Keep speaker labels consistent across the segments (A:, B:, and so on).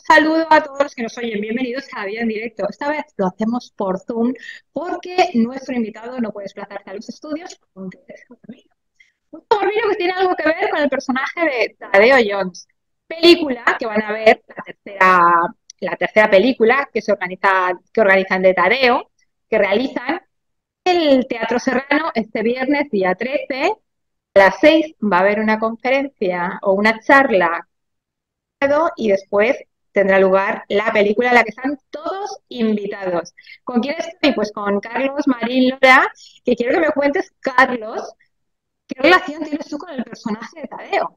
A: Saludo a todos los que nos oyen. Bienvenidos a Vida en Directo. Esta vez lo hacemos por Zoom porque nuestro invitado no puede desplazarse a los estudios. Un compromiso que tiene algo que ver con el personaje de Tadeo Jones. Película que van a ver, la tercera película que organizan de Tadeo, que realizan el Teatro Serrano este viernes, día 13. A las 6 va a haber una conferencia o una charla y después tendrá lugar la película a la que están todos invitados. ¿Con quién estoy? Pues con Carlos Marín Lora, que quiero que me cuentes, Carlos, ¿qué relación tienes tú con el personaje de Tadeo?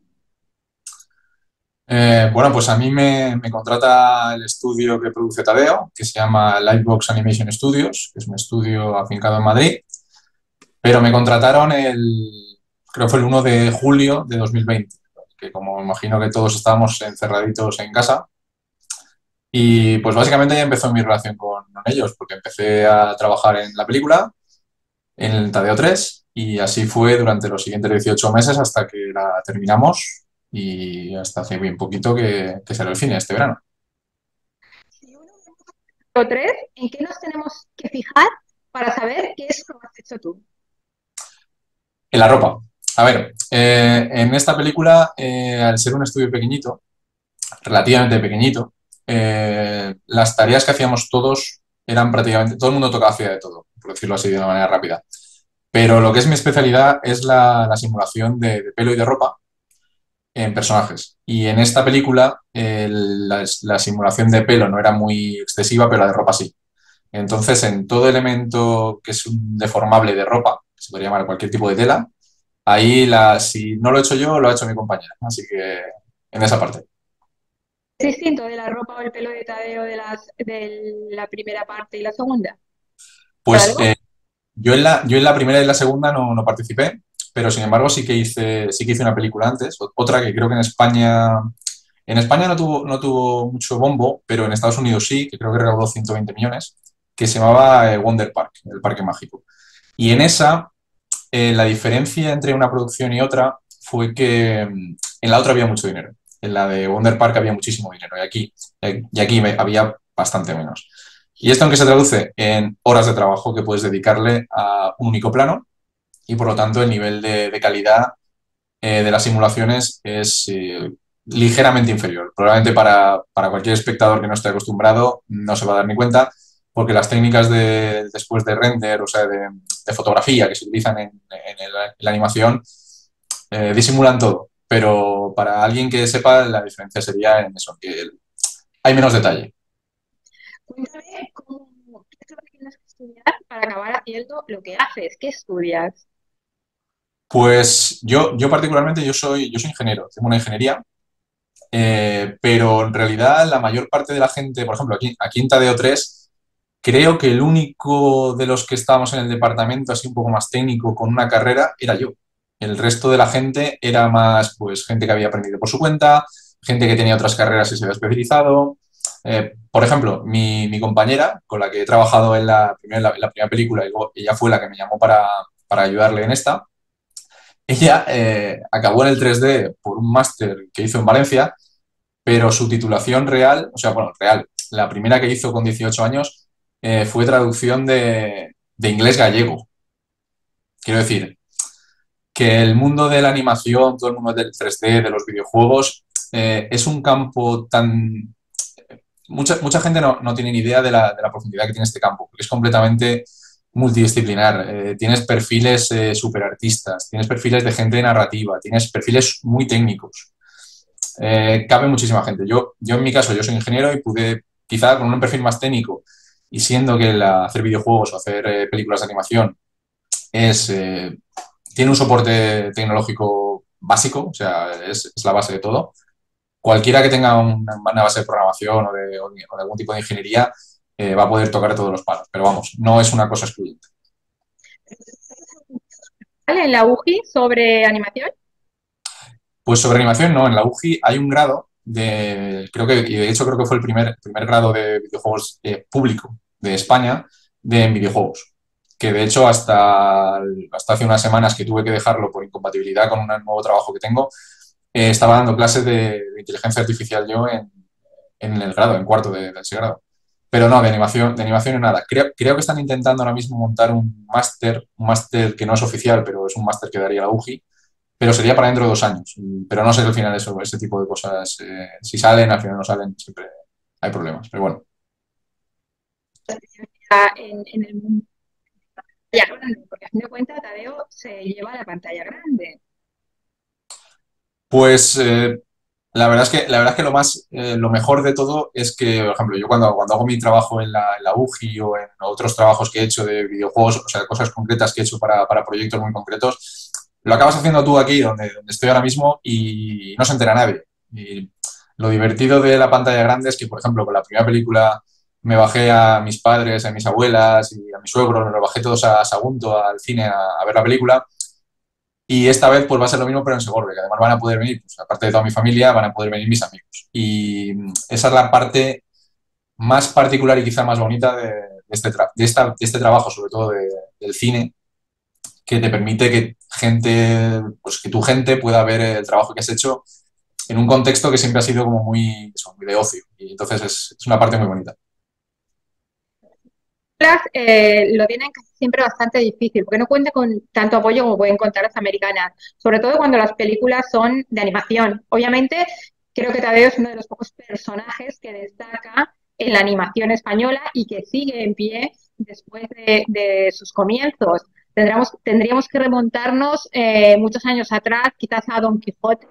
B: Bueno, pues a mí me contrata el estudio que produce Tadeo, que se llama Livebox Animation Studios, que es un estudio afincado en Madrid, pero me contrataron creo que fue el 1 de julio de 2020, que como imagino que todos estábamos encerraditos en casa, y pues básicamente ya empezó mi relación con ellos, porque empecé a trabajar en la película, en el Tadeo 3, y así fue durante los siguientes 18 meses hasta que la terminamos y hasta hace bien poquito que salió el cine este verano.
A: Si uno o tres, ¿en qué nos tenemos que fijar para saber qué es lo que has hecho tú?
B: En la ropa. A ver, en esta película, al ser un estudio pequeñito, relativamente pequeñito, las tareas que hacíamos todos eran prácticamente, todo el mundo tocaba hacía de todo, por decirlo así de una manera rápida. Pero lo que es mi especialidad es la simulación de pelo y de ropa en personajes. Y en esta película, la simulación de pelo no era muy excesiva, pero la de ropa sí. Entonces, en todo elemento que es un deformable de ropa, que se podría llamar cualquier tipo de tela, ahí si no lo he hecho yo, lo ha hecho mi compañera. Así que en esa parte.
A: ¿Es distinto de la ropa o el pelo de Tadeo de la primera parte y la segunda? ¿Por
B: Pues
A: algo?
B: yo en la primera y la segunda no participé, pero sin embargo sí que hice una película antes, otra que creo que en España no tuvo mucho bombo, pero en Estados Unidos sí, que creo que recaudó 120 millones, que se llamaba Wonder Park, el Parque Mágico. Y en esa, la diferencia entre una producción y otra fue que en la otra había mucho dinero. En la de Wonder Park había muchísimo dinero y aquí había bastante menos. Y esto aunque se traduce en horas de trabajo que puedes dedicarle a un único plano y por lo tanto el nivel de calidad de las simulaciones es ligeramente inferior. Probablemente para cualquier espectador que no esté acostumbrado no se va a dar ni cuenta porque las técnicas después de render, o sea, de fotografía que se utilizan en la animación, disimulan todo. Pero para alguien que sepa, la diferencia sería en eso, que hay menos detalle.
A: Cuéntame qué es lo que tienes que estudiar para acabar haciendo lo que haces. ¿Qué estudias?
B: Pues yo particularmente, yo soy ingeniero, tengo una ingeniería, pero en realidad la mayor parte de la gente, por ejemplo, aquí en Tadeo 3, creo que el único de los que estábamos en el departamento, así un poco más técnico, con una carrera, era yo. El resto de la gente era más, pues, gente que había aprendido por su cuenta, gente que tenía otras carreras y se había especializado. Por ejemplo, mi compañera, con la que he trabajado en la primera película, y luego ella fue la que me llamó para ayudarle en esta. Ella acabó en el 3D por un máster que hizo en Valencia, pero su titulación real, o sea, bueno, real, la primera que hizo con 18 años fue traducción de inglés gallego. Quiero decir, que el mundo de la animación, todo el mundo del 3D, de los videojuegos, es un campo tan... Mucha gente no tiene ni idea de la profundidad que tiene este campo, porque es completamente multidisciplinar. Tienes perfiles superartistas, tienes perfiles de gente de narrativa, tienes perfiles muy técnicos. Cabe muchísima gente. Yo en mi caso, yo soy ingeniero y pude, quizá con un perfil más técnico y siendo que hacer videojuegos o hacer películas de animación es, tiene un soporte tecnológico básico, o sea, es la base de todo. Cualquiera que tenga una base de programación o de algún tipo de ingeniería va a poder tocar todos los palos, pero vamos, no es una cosa excluyente.
A: ¿Vale? En la UGI sobre animación.
B: Pues sobre animación, no, en la UGI hay un grado y de hecho creo que fue el primer grado de videojuegos público de España en videojuegos, que de hecho hasta hace unas semanas que tuve que dejarlo por incompatibilidad con un nuevo trabajo que tengo, estaba dando clases de inteligencia artificial yo en en el grado, en cuarto de ese grado. Pero no, de animación nada. Creo que están intentando ahora mismo montar un máster que no es oficial, pero es un máster que daría la UGI, pero sería para dentro de 2 años. Pero no sé al final eso, ese tipo de cosas, si salen, al final no salen, siempre hay problemas. Pero bueno,
A: en el mundo ya grande, porque a fin de cuentas Tadeo se lleva la pantalla grande.
B: pues la verdad es que lo mejor de todo es que, por ejemplo, yo cuando hago mi trabajo en la UGI o en otros trabajos que he hecho de videojuegos, o sea, cosas concretas que he hecho para proyectos muy concretos, lo acabas haciendo tú aquí, donde estoy ahora mismo, y no se entera nadie. Y lo divertido de la pantalla grande es que, por ejemplo, con la primera película me bajé a mis padres, a mis abuelas y a mis suegros, me lo bajé todos a Sagunto al cine a ver la película. Y esta vez pues va a ser lo mismo, pero en Segorbe, que además van a poder venir, pues, aparte de toda mi familia, van a poder venir mis amigos. Y esa es la parte más particular y quizá más bonita de este trabajo, sobre todo del cine, que te permite que gente, pues que tu gente pueda ver el trabajo que has hecho en un contexto que siempre ha sido como muy, eso, muy de ocio. Y entonces es una parte muy bonita.
A: Lo tienen casi siempre bastante difícil, porque no cuenta con tanto apoyo como pueden contar las americanas, sobre todo cuando las películas son de animación. Obviamente, creo que Tadeo es uno de los pocos personajes que destaca en la animación española y que sigue en pie después de sus comienzos. Tendríamos que remontarnos muchos años atrás, quizás a Don Quijote,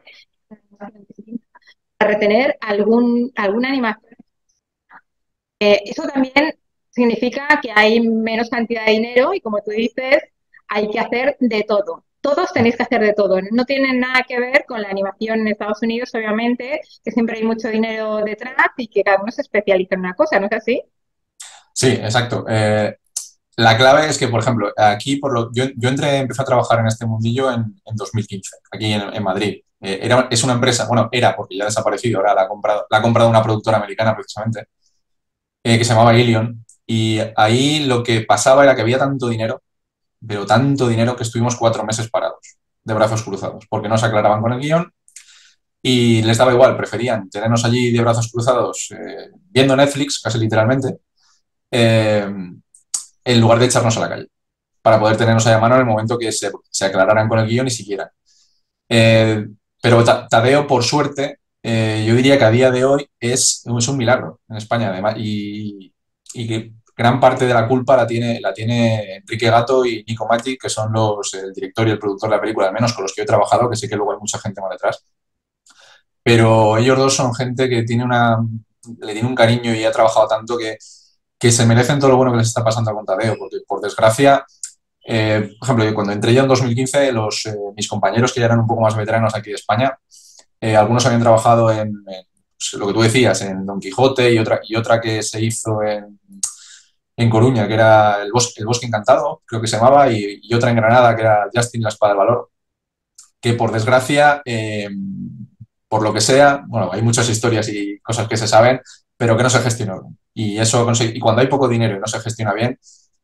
A: para retener alguna animación. Eso también significa que hay menos cantidad de dinero y como tú dices, hay que hacer de todo. Todos tenéis que hacer de todo. No tienen nada que ver con la animación en Estados Unidos, obviamente, que siempre hay mucho dinero detrás y que cada uno se especializa en una cosa, ¿no es así?
B: Sí, exacto. La clave es que, por ejemplo, aquí yo empecé a trabajar en este mundillo en 2015, aquí en Madrid. Es una empresa, bueno, era porque ya ha desaparecido, ahora la ha comprado una productora americana precisamente, que se llamaba Ilion. Y ahí lo que pasaba era que había tanto dinero, pero tanto dinero que estuvimos 4 meses parados, de brazos cruzados, porque no se aclaraban con el guión y les daba igual, preferían tenernos allí de brazos cruzados viendo Netflix, casi literalmente, eh, en lugar de echarnos a la calle, para poder tenernos ahí a mano en el momento que se aclararan con el guión y siguieran. Eh, pero Tadeo, por suerte, yo diría que a día de hoy es un milagro en España, además, y que gran parte de la culpa la tiene Enrique Gato y Nico Matti, que son el director y el productor de la película, al menos con los que yo he trabajado, que sé que luego hay mucha gente más detrás. Pero ellos dos son gente que le tiene un cariño y ha trabajado tanto que se merecen todo lo bueno que les está pasando a Tadeo, porque por desgracia por ejemplo, yo cuando entré yo en 2015, mis compañeros que ya eran un poco más veteranos aquí de España, algunos habían trabajado pues, lo que tú decías, en Don Quijote y otra que se hizo en Coruña, que era el Bosque Encantado, creo que se llamaba, y otra en Granada, que era Justin y la Espada del Valor, que por desgracia, por lo que sea, bueno, hay muchas historias y cosas que se saben, pero que no se gestionó bien. Y cuando hay poco dinero y no se gestiona bien,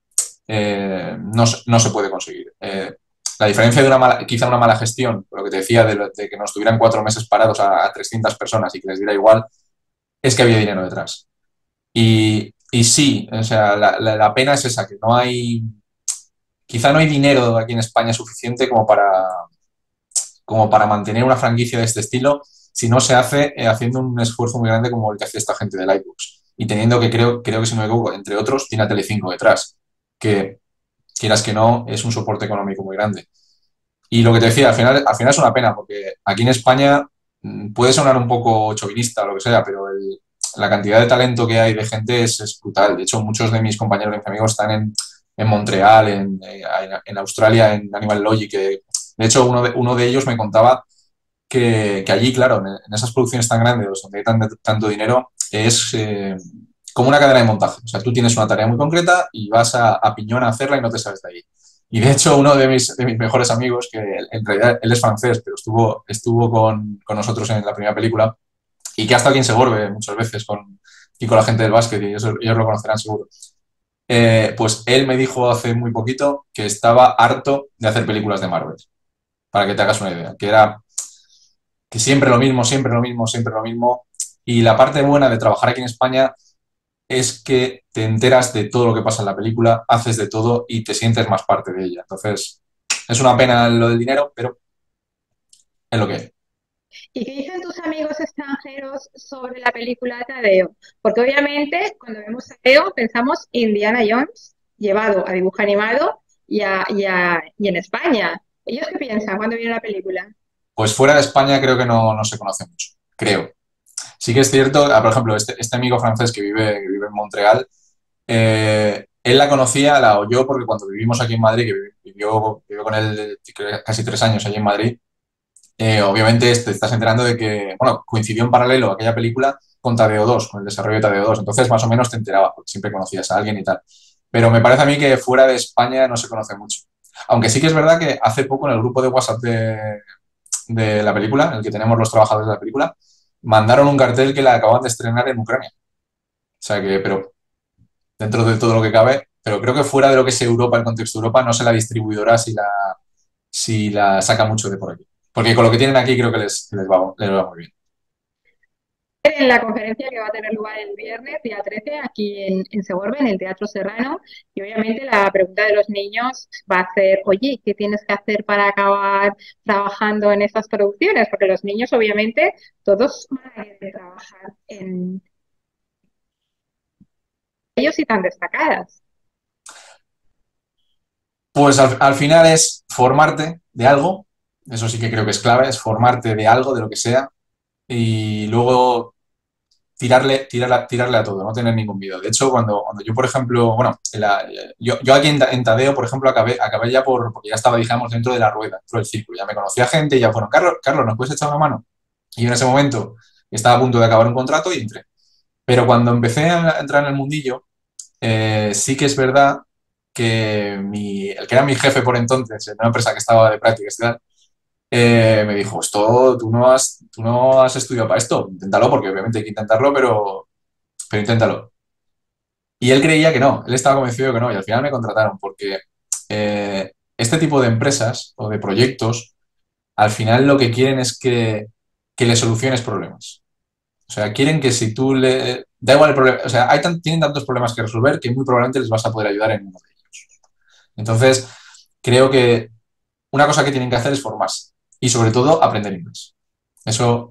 B: no se puede conseguir. La diferencia de quizá una mala gestión, lo que te decía de que nos tuvieran 4 meses parados a 300 personas y que les diera igual, es que había dinero detrás. Y sí, o sea, la pena es esa, que quizá no hay dinero aquí en España suficiente como para mantener una franquicia de este estilo si no se hace haciendo un esfuerzo muy grande como el que hace esta gente de Lightbox. Y teniendo que creo que si no me equivoco, entre otros, tiene a Telecinco detrás, que quieras que no, es un soporte económico muy grande. Y lo que te decía, al final es una pena, porque aquí en España puede sonar un poco chauvinista o lo que sea, pero la cantidad de talento que hay de gente es brutal. De hecho, muchos de mis compañeros y mis amigos están en Montreal, en Australia, en Animal Logic. De hecho, uno de ellos me contaba que allí, claro, en esas producciones tan grandes, donde hay tanto dinero, es como una cadena de montaje. O sea, tú tienes una tarea muy concreta y vas a piñón a hacerla y no te sales de ahí. Y de hecho, uno de mis mejores amigos, que en realidad él es francés, pero estuvo con nosotros en la primera película, y que ha estado aquí en Segorbe muchas veces y con la gente del básquet, y ellos lo conocerán seguro. Pues él me dijo hace muy poquito que estaba harto de hacer películas de Marvel, para que te hagas una idea, que era que siempre lo mismo, siempre lo mismo, siempre lo mismo. Y la parte buena de trabajar aquí en España es que te enteras de todo lo que pasa en la película, haces de todo y te sientes más parte de ella. Entonces, es una pena lo del dinero, pero es lo que hay.
A: ¿Y qué dicen tus amigos extranjeros sobre la película Tadeo? Porque obviamente cuando vemos Tadeo pensamos Indiana Jones llevado a dibujo animado y en España. ¿Ellos qué piensan cuando vieron la película?
B: Pues fuera de España creo que no se conoce mucho, creo. Sí que es cierto, por ejemplo, este amigo francés que vive en Montreal, él la conocía, la oyó porque cuando vivimos aquí en Madrid, que vivió con él casi 3 años allí en Madrid, obviamente te estás enterando de que, bueno, coincidió en paralelo aquella película con Tadeo 2, con el desarrollo de Tadeo 2. Entonces, más o menos te enterabas, porque siempre conocías a alguien y tal. Pero me parece a mí que fuera de España no se conoce mucho. Aunque sí que es verdad que hace poco en el grupo de WhatsApp de la película, en el que tenemos los trabajadores de la película, mandaron un cartel que la acaban de estrenar en Ucrania. O sea que, pero dentro de todo lo que cabe, pero creo que fuera de lo que es Europa, el contexto de Europa, no sé la distribuidora si la saca mucho de por aquí. Porque con lo que tienen aquí creo que les va muy bien.
A: En la conferencia que va a tener lugar el viernes, día 13, aquí en Segorbe, en el Teatro Serrano. Y obviamente la pregunta de los niños va a ser, oye, ¿qué tienes que hacer para acabar trabajando en estas producciones? Porque los niños, obviamente, todos van a querer trabajar en ellos y tan destacadas.
B: Pues al final es formarte de algo, eso sí que creo que es clave, es formarte de algo, de lo que sea, y luego tirarle a todo, no tener ningún miedo. De hecho, cuando yo, por ejemplo, bueno, yo aquí en Tadeo, por ejemplo, acabé ya porque ya estaba, digamos, dentro de la rueda, dentro del círculo, ya me conocía gente y ya fueron, Carlos, ¿nos puedes echar una mano? Y en ese momento estaba a punto de acabar un contrato y entré. Pero cuando empecé a entrar en el mundillo, sí que es verdad que el que era mi jefe por entonces, en una empresa que estaba de prácticas y tal, me dijo, esto, tú no has estudiado para esto, inténtalo, porque obviamente hay que intentarlo, pero inténtalo. Y él creía que no, él estaba convencido de que no, y al final me contrataron, porque este tipo de empresas o de proyectos, al final lo que quieren es que le soluciones problemas. O sea, quieren que si tú le... Da igual el problema, o sea, tienen tantos problemas que resolver que muy probablemente les vas a poder ayudar en uno de ellos. Entonces, creo que una cosa que tienen que hacer es formarse y sobre todo aprender inglés. Eso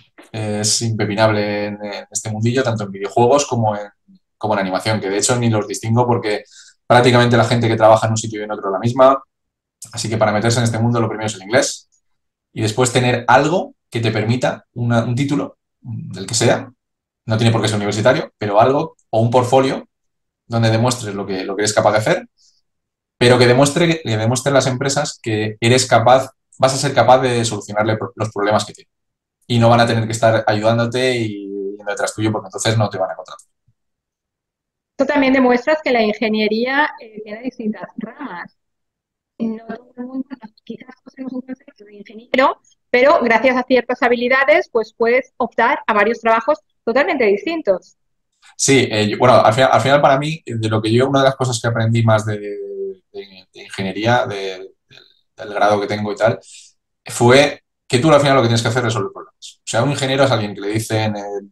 B: es impepinable en este mundillo, tanto en videojuegos como en animación, que de hecho ni los distingo porque prácticamente la gente que trabaja en un sitio y en otro es la misma. Así que para meterse en este mundo lo primero es el inglés y después tener algo que te permita un título, del que sea, no tiene por qué ser universitario, pero algo o un portfolio donde demuestres lo que eres capaz de hacer, pero que demuestre a las empresas que eres capaz, vas a ser capaz de solucionarle los problemas que tienen. Y no van a tener que estar ayudándote y yendo detrás tuyo porque entonces no te van a contratar.
A: Esto también demuestra que la ingeniería tiene distintas ramas. No todo el mundo, quizás tenemos un concepto de ingeniero, pero gracias a ciertas habilidades, pues puedes optar a varios trabajos totalmente distintos.
B: Sí, bueno, al final para mí, una de las cosas que aprendí más de ingeniería, del grado que tengo y tal, fue que tú al final lo que tienes que hacer es resolver problemas. O sea, un ingeniero es alguien que le dicen,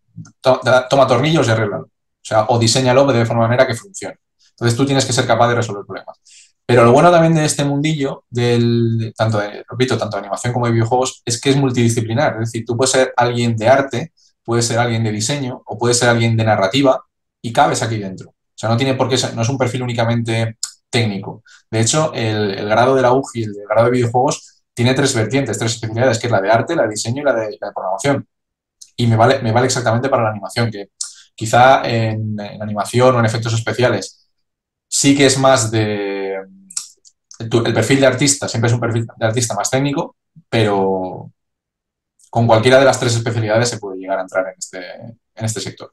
B: toma tornillos y arréglalo. O sea, o diseñalo de forma manera que funcione. Entonces tú tienes que ser capaz de resolver problemas. Pero lo bueno también de este mundillo, repito, tanto de animación como de videojuegos, es que es multidisciplinar. Es decir, tú puedes ser alguien de arte, puedes ser alguien de diseño o puedes ser alguien de narrativa y cabes aquí dentro. O sea, no tiene por qué ser, no es un perfil únicamente técnico. De hecho, el grado de la UGI y el grado de videojuegos tiene tres vertientes, tres especialidades, que es la de arte, la de diseño y la de programación. Y me vale exactamente para la animación, que quizá en animación o en efectos especiales sí que es más el perfil de artista, siempre es un perfil de artista más técnico, pero con cualquiera de las tres especialidades se puede llegar a entrar en este sector.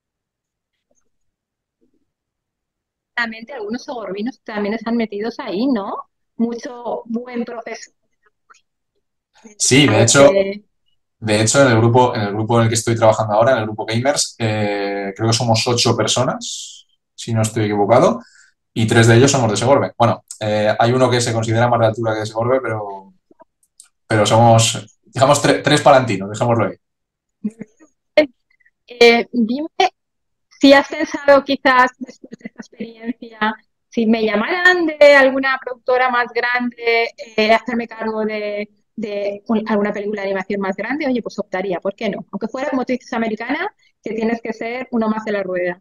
A: Realmente algunos soborbinos también están metidos ahí, ¿no? Mucho buen profesor
B: Sí, de
A: dedicado a
B: hecho,
A: este.
B: de hecho en el grupo en el que estoy trabajando ahora, en el grupo Gamers, creo que somos 8 personas, si no estoy equivocado, y 3 de ellos somos de Segorbe. Bueno, hay uno que se considera más de altura que de Segorbe, pero somos, digamos, tres palantinos, dejémoslo ahí.
A: Dime si has pensado quizás después de esta experiencia, si me llamaran de alguna productora más grande, hacerme cargo de alguna película de animación más grande, oye, pues optaría, ¿por qué no? Aunque fuera como tú dices americana, que tienes que ser uno más de la rueda.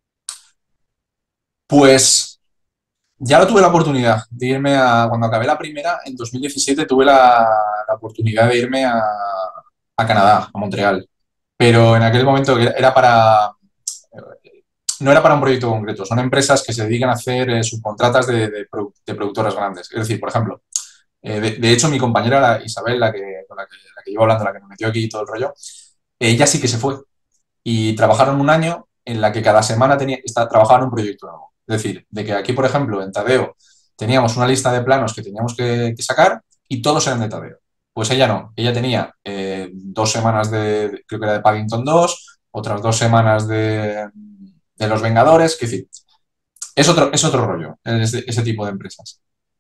B: Pues ya lo tuve la oportunidad de irme cuando acabé la primera, en 2017 tuve la oportunidad de irme a Canadá, a Montreal. Pero en aquel momento era para, no era para un proyecto concreto, son empresas que se dedican a hacer subcontratas de productoras grandes. Es decir, por ejemplo, de hecho mi compañera la Isabel, con la que llevo hablando, la que me metió aquí y todo el rollo, ella sí que se fue y trabajaron un año en la que cada semana trabajaban un proyecto nuevo. Es decir, de que aquí, por ejemplo, en Tadeo teníamos una lista de planos que teníamos que sacar y todos eran de Tadeo. Pues ella no, ella tenía 2 semanas creo que era de Paddington 2, otras 2 semanas de Los Vengadores, que decir, es otro rollo, ese tipo de empresas.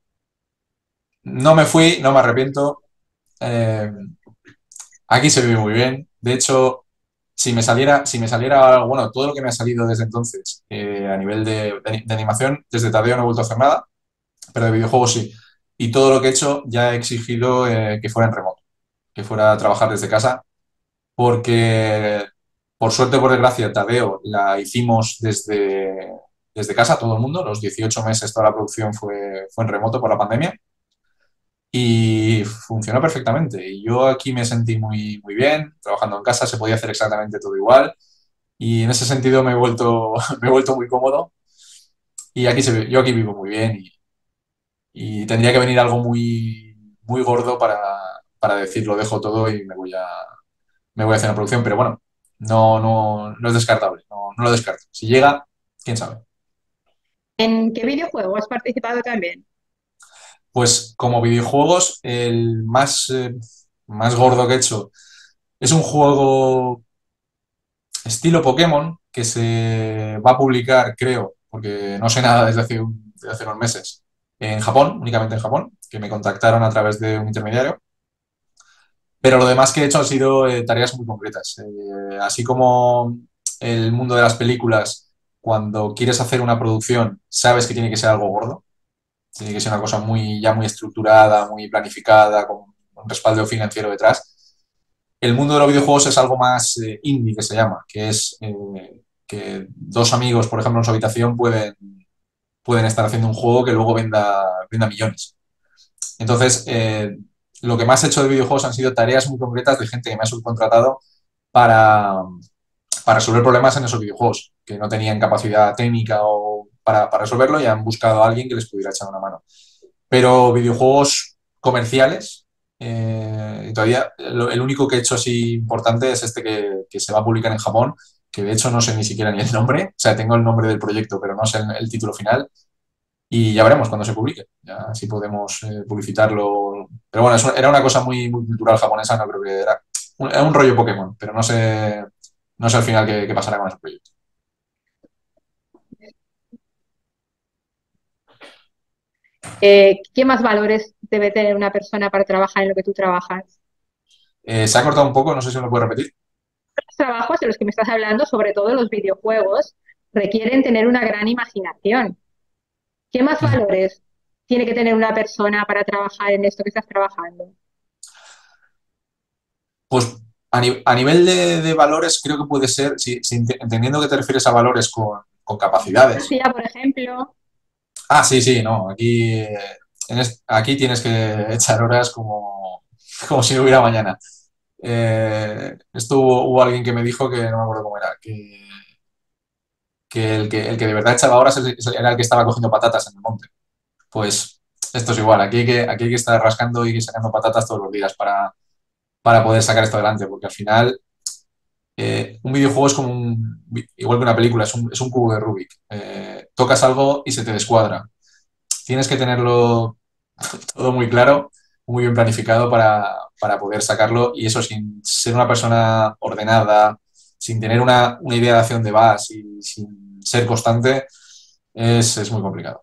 B: No me fui, no me arrepiento. eh, Aquí se vive muy bien. De hecho, si me saliera, bueno, todo lo que me ha salido desde entonces a nivel de animación, desde Tadeo no he vuelto a hacer nada, pero de videojuegos sí. Y todo lo que he hecho ya he exigido que fuera en remoto, que fuera a trabajar desde casa, porque por suerte o por desgracia, Tadeo la hicimos desde casa, todo el mundo, los 18 meses toda la producción fue en remoto por la pandemia y funcionó perfectamente. Y yo aquí me sentí muy, muy bien, trabajando en casa se podía hacer exactamente todo igual y en ese sentido me he vuelto, me he vuelto muy cómodo y yo aquí vivo muy bien y tendría que venir algo muy, muy gordo para decir lo dejo todo y me voy a hacer una producción, pero bueno, no es descartable, no lo descarto. Si llega, quién sabe.
A: ¿En qué videojuego has participado también?
B: Pues como videojuegos, el más gordo que he hecho es un juego estilo Pokémon que se va a publicar, creo, porque no sé nada desde hace unos meses, en Japón, únicamente en Japón, que me contactaron a través de un intermediario. Pero lo demás que he hecho han sido tareas muy concretas. Así como el mundo de las películas, cuando quieres hacer una producción, sabes que tiene que ser algo gordo, tiene que ser una cosa ya muy estructurada, muy planificada, con un respaldo financiero detrás. El mundo de los videojuegos es algo más indie, que se llama, que es que dos amigos, por ejemplo, en su habitación pueden estar haciendo un juego que luego venda millones. Entonces, lo que más he hecho de videojuegos han sido tareas muy concretas de gente que me ha subcontratado para, para resolver problemas en esos videojuegos, que no tenían capacidad técnica o para resolverlo y han buscado a alguien que les pudiera echar una mano. Pero videojuegos comerciales, y todavía el único que he hecho así importante es este que se va a publicar en Japón, que de hecho no sé ni siquiera ni el nombre, o sea, tengo el nombre del proyecto, pero no sé el título final, y ya veremos cuando se publique, ya así podemos publicitarlo. Pero bueno, era una cosa muy, muy cultural japonesa, no creo que era un rollo Pokémon, pero no sé al final qué pasará con ese proyecto.
A: ¿Qué más valores debe tener una persona para trabajar en lo que tú trabajas?
B: Se ha cortado un poco, no sé si me lo puede repetir.
A: Los trabajos de los que me estás hablando, sobre todo los videojuegos, requieren tener una gran imaginación. ¿Qué más valores tiene que tener una persona para trabajar en esto que estás trabajando?
B: Pues a nivel de valores, creo que puede ser, entendiendo que te refieres a valores con capacidades.
A: Empatía, por ejemplo.
B: Ah, sí, sí, no, aquí tienes que echar horas como si no hubiera mañana. Hubo alguien que me dijo que no me acuerdo cómo era, que el que de verdad echaba horas era el que estaba cogiendo patatas en el monte. Pues esto es igual, aquí hay que estar rascando y sacando patatas todos los días para poder sacar esto adelante, porque al final un videojuego es igual que una película, es un cubo de Rubik. Tocas algo y se te descuadra. Tienes que tenerlo todo muy claro, muy bien planificado para poder sacarlo y eso sin ser una persona ordenada, sin tener una idea de hacia dónde vas y sin ser constante, es muy complicado.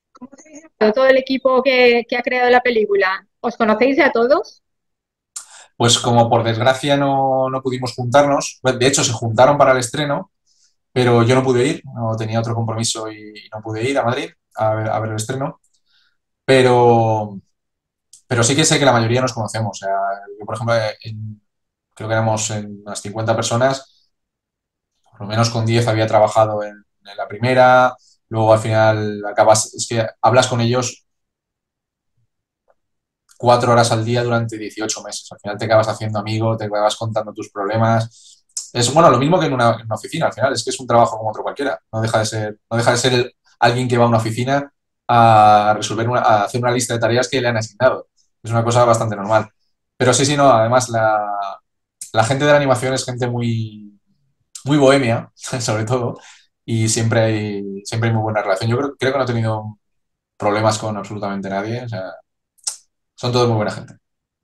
A: Todo el equipo que ha creado la película, ¿os conocéis ya todos?
B: Pues como por desgracia no pudimos juntarnos, bueno, de hecho se juntaron para el estreno, pero yo no pude ir, no tenía otro compromiso y no pude ir a Madrid a ver el estreno, pero, pero sí que sé que la mayoría nos conocemos. O sea, yo, por ejemplo, creo que éramos en unas 50 personas, por lo menos con 10 había trabajado en la primera, luego al final acabas, es que hablas con ellos 4 horas al día durante 18 meses. Al final te acabas haciendo amigo, te acabas contando tus problemas. Es bueno, lo mismo que en una oficina, al final, es que es un trabajo como otro cualquiera. No deja de ser alguien que va a una oficina a resolver a hacer una lista de tareas que le han asignado. Es una cosa bastante normal. Pero sí, sí, no, además la gente de la animación es gente muy bohemia, sobre todo, y siempre hay muy buena relación. Yo creo que no he tenido problemas con absolutamente nadie, o sea, son todos muy buena gente.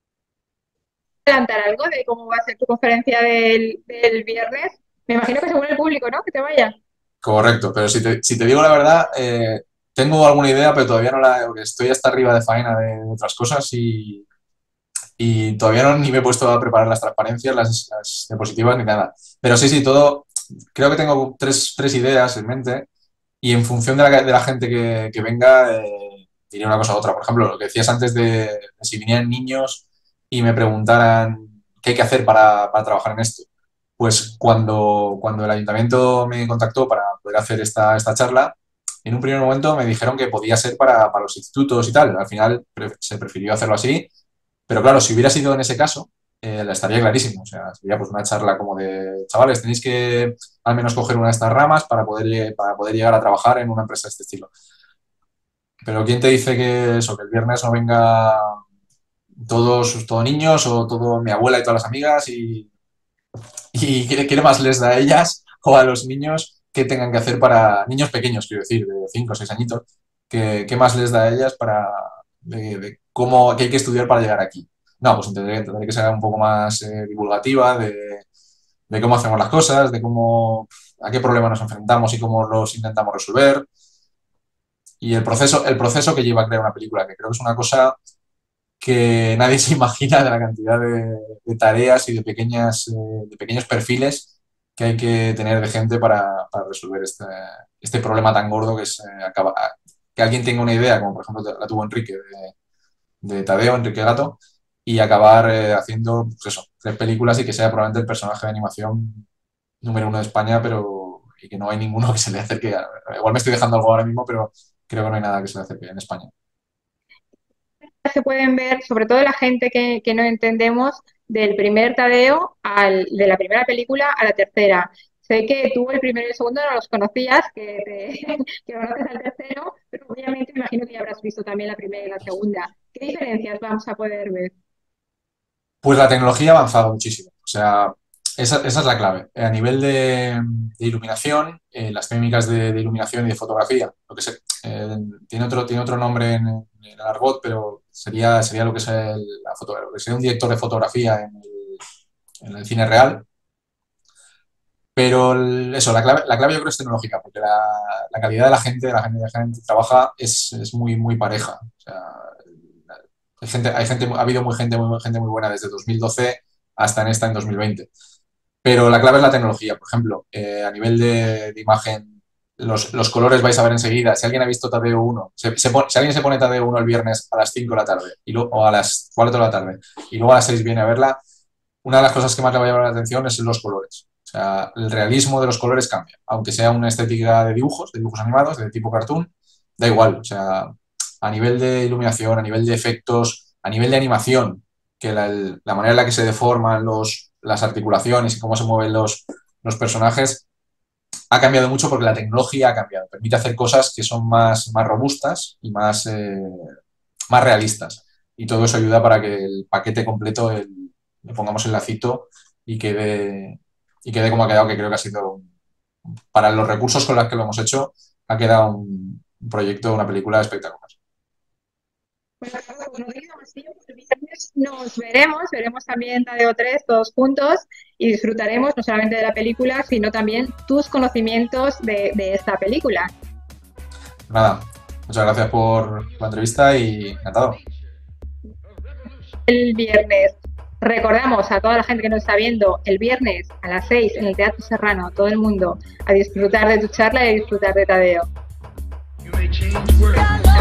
A: ¿Adelantar algo de cómo va a ser tu conferencia del viernes? Me imagino que según el público, ¿no? Que te vaya.
B: Correcto, pero si te digo la verdad, tengo alguna idea, pero todavía no la, porque estoy hasta arriba de faena de otras cosas y todavía no ni me he puesto a preparar las transparencias, las diapositivas ni nada. Pero sí, sí, todo, creo que tengo tres ideas en mente y en función de la gente que venga, diré una cosa u otra. Por ejemplo, lo que decías antes de si vinieran niños y me preguntaran qué hay que hacer para trabajar en esto. Pues cuando el ayuntamiento me contactó para poder hacer esta charla, en un primer momento me dijeron que podía ser para los institutos y tal. Al final se prefirió hacerlo así, pero claro, si hubiera sido en ese caso, la estaría clarísimo. O sea, sería pues una charla como de, chavales, tenéis que al menos coger una de estas ramas para poder llegar a trabajar en una empresa de este estilo. Pero ¿quién te dice que eso, que el viernes no venga todos niños o todo mi abuela y todas las amigas y qué más les da a ellas o a los niños que tengan que hacer para niños pequeños, quiero decir, de 5 o 6 añitos, qué más les da a ellas de cómo que hay que estudiar para llegar aquí? No, pues tendré que ser un poco más divulgativa de cómo hacemos las cosas, de cómo a qué problemas nos enfrentamos y cómo los intentamos resolver. Y el proceso que lleva a crear una película, que creo que es una cosa que nadie se imagina de la cantidad de tareas y de pequeños perfiles que hay que tener de gente para resolver este problema tan gordo que es que alguien tenga una idea, como por ejemplo la tuvo Enrique, de Tadeo, Enrique Gato, y acabar haciendo pues eso, 3 películas y que sea probablemente el personaje de animación número 1 de España, pero y que no hay ninguno que se le acerque. Igual me estoy dejando algo ahora mismo, pero creo que no hay nada que se le acerque en España.
A: Se pueden ver, sobre todo la gente que no entendemos, del primer Tadeo de la primera película a la tercera. Sé que tú el primero y el segundo no los conocías, que conoces al tercero, pero obviamente me imagino que ya habrás visto también la primera y la segunda. ¿Qué diferencias vamos a poder ver?
B: Pues la tecnología ha avanzado muchísimo. O sea, esa es la clave. A nivel de iluminación, las técnicas de iluminación y de fotografía, lo que tiene otro nombre en el argot, pero sería lo que es lo que sería un director de fotografía en el cine real. Pero eso, la clave yo creo es tecnológica, porque la calidad de la gente que trabaja es muy pareja. O sea, ha habido gente muy buena desde 2012 hasta en 2020. Pero la clave es la tecnología. Por ejemplo, a nivel de imagen, los colores vais a ver enseguida. Si alguien ha visto Tadeo 1, si alguien se pone Tadeo 1 el viernes a las 5 de la tarde o a las 4 de la tarde y luego a las 6 viene a verla, una de las cosas que más le va a llamar la atención es los colores. O sea, el realismo de los colores cambia. Aunque sea una estética de dibujos animados, de tipo cartoon, da igual. O sea, a nivel de iluminación, a nivel de efectos, a nivel de animación, que la manera en la que se deforman las articulaciones y cómo se mueven los personajes ha cambiado mucho porque la tecnología ha cambiado. Permite hacer cosas que son más robustas y más realistas. Y todo eso ayuda para que el paquete completo le pongamos el lacito y quede como ha quedado, que creo que ha sido, para los recursos con los que lo hemos hecho, ha quedado un proyecto, una película espectacular.
A: Bueno, Carlos, como no tengo más tiempo, el viernes nos veremos también Tadeo 3 todos juntos y disfrutaremos no solamente de la película, sino también tus conocimientos de esta película.
B: Nada, muchas gracias por la entrevista y encantado.
A: El viernes. Recordamos a toda la gente que nos está viendo el viernes a las 6 en el Teatro Serrano, todo el mundo, a disfrutar de tu charla y a disfrutar de Tadeo.